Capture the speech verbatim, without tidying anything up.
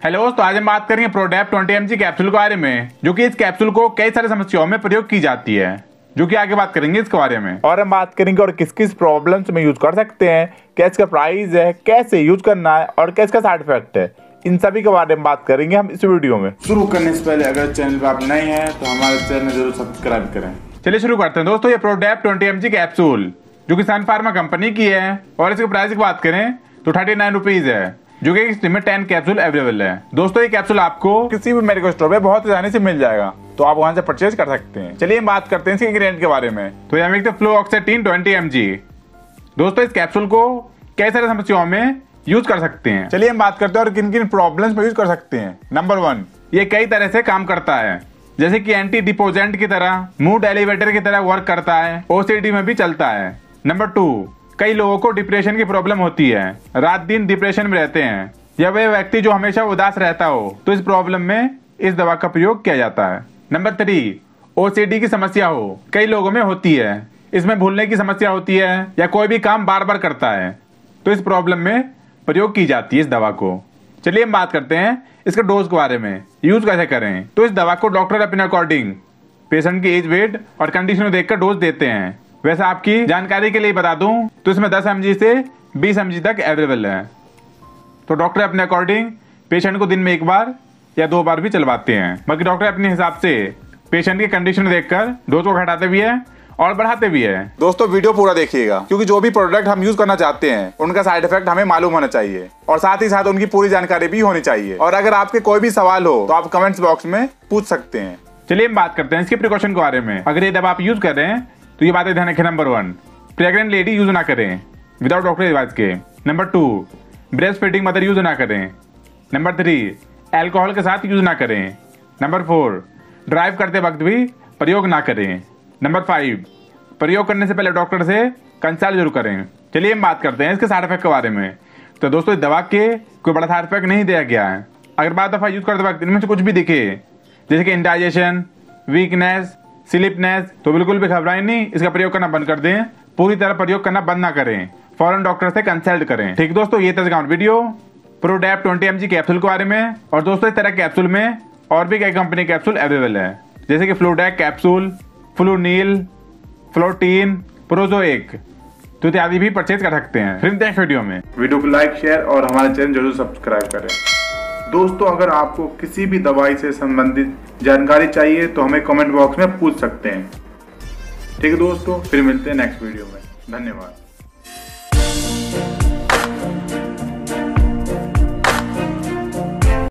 Hello, तो आज हम बात करेंगे Prodep twenty M G capsule के बारे में, जो कि इस कैप्सूल को कई सारी समस्याओं में प्रयोग की जाती है, जो कि आगे बात करेंगे इसके बारे में। और हम बात करेंगे और किस किस प्रॉब्लम्स में यूज कर सकते हैं, क्या इसका प्राइस है, कैसे यूज करना है और क्या इसका साइड इफेक्ट है, इन सभी के बारे में बात करेंगे हम इस वीडियो में। शुरू करने से पहले अगर चैनल पर आप नए हैं तो हमारे चैनल जरूर सब्सक्राइब करें। चलिए शुरू करते हैं दोस्तों। ये Prodep twenty M G capsule जो कि सन फार्मा कंपनी की है, और इसके प्राइस की बात करें तो थर्टी नाइन रुपीज है, जो कि इसमें टेन कैप्सूल अवेलेबल है। दोस्तों ये कैप्सूल आपको किसी भी मेडिकल स्टोर पे बहुत आसानी से मिल जाएगा, तो आप वहां से परचेज कर सकते हैं। चलिए हम बात करते हैं इसके इंग्रेडिएंट के बारे में। तो यहाँ लिखते हैं फ्लोओक्सेटिन ट्वेंटी एम जी। दोस्तों इस कैप्सूल को कई सारे समस्याओं में यूज कर सकते हैं। चलिए हम बात करते हैं और किन किन प्रॉब्लम्स में यूज कर सकते हैं। नंबर वन, ये कई तरह से काम करता है, जैसे कि एंटी डिपोजेंट की तरह, मूड एलिवेटर की तरह वर्क करता है, ओसीडी में भी चलता है। नंबर टू, कई लोगों को डिप्रेशन की प्रॉब्लम होती है, रात दिन डिप्रेशन में रहते हैं, या वह व्यक्ति जो हमेशा उदास रहता हो, तो इस प्रॉब्लम में इस दवा का प्रयोग किया जाता है। नंबर थ्री, ओसीडी की समस्या हो, कई लोगों में होती है, इसमें भूलने की समस्या होती है या कोई भी काम बार बार करता है, तो इस प्रॉब्लम में प्रयोग की जाती है इस दवा को। चलिए हम बात करते हैं इसके डोज के बारे में, यूज कैसे करें। तो इस दवा को डॉक्टर अपने अकॉर्डिंग पेशेंट की एज, वेट और कंडीशन को देखकर डोज देते हैं। वैसे आपकी जानकारी के लिए बता दूं तो इसमें दस एम जी से बीस एम जी तक अवेलेबल है, तो डॉक्टर अपने अकॉर्डिंग पेशेंट को दिन में एक बार या दो बार भी चलवाते हैं। बाकी डॉक्टर अपने हिसाब से पेशेंट की कंडीशन देखकर डोज को घटाते भी है और बढ़ाते भी है। दोस्तों वीडियो पूरा देखिएगा, क्योंकि जो भी प्रोडक्ट हम यूज करना चाहते हैं उनका साइड इफेक्ट हमें मालूम होना चाहिए, और साथ ही साथ उनकी पूरी जानकारी भी होनी चाहिए। और अगर आपके कोई भी सवाल हो तो आप कमेंट्स बॉक्स में पूछ सकते हैं। चलिए हम बात करते हैं इसके प्रिकॉशन के बारे में। अगर ये दवा आप यूज कर रहे हैं तो ये बातें ध्यान रखें। Number one, pregnant lady use ना करें विदाउट डॉक्टर एडवाइस के। Number two, breast feeding mother use ना करें। नंबर थ्री, अल्कोहल के साथ यूज ना करें। नंबर फोर, ड्राइव करते वक्त भी प्रयोग ना करें। नंबर फाइव, प्रयोग करने से पहले डॉक्टर से कंसल्ट जरूर करें। चलिए हम बात करते हैं इसके साइड इफेक्ट के बारे में। तो दोस्तों इस दवा के कोई बड़ा साइड इफेक्ट नहीं दिया गया है। अगर बार दफा यूज करते वक्त इनमें से कुछ भी दिखे, जैसे कि इंडाइजेशन, वीकनेस, स्लीपनेस, तो बिल्कुल भी घबराएं नहीं, इसका प्रयोग करना बंद कर दें। पूरी तरह प्रयोग करना बंद ना करें, फौरन डॉक्टर से कंसल्ट करें। ठीक दोस्तों, ये था video Prodep twenty M G capsule के बारे में। और दोस्तों इस तरह कैप्सूल में और भी कई कंपनी कैप्सूल अवेलेबल है, जैसे कि फ्लूडेक कैप्सूल, फ्लूनील, फ्लोटीन, प्रोजोएक, तो इत्यादि भी परचेज कर सकते हैं। फिर नेक्स्ट वीडियो में वीडियो को लाइक, शेयर और हमारे चैनल जरूर सब्सक्राइब करें। दोस्तों अगर आपको किसी भी दवाई से संबंधित जानकारी चाहिए तो हमें कमेंट बॉक्स में पूछ सकते हैं। ठीक है दोस्तों, फिर मिलते हैं नेक्स्ट वीडियो में। धन्यवाद।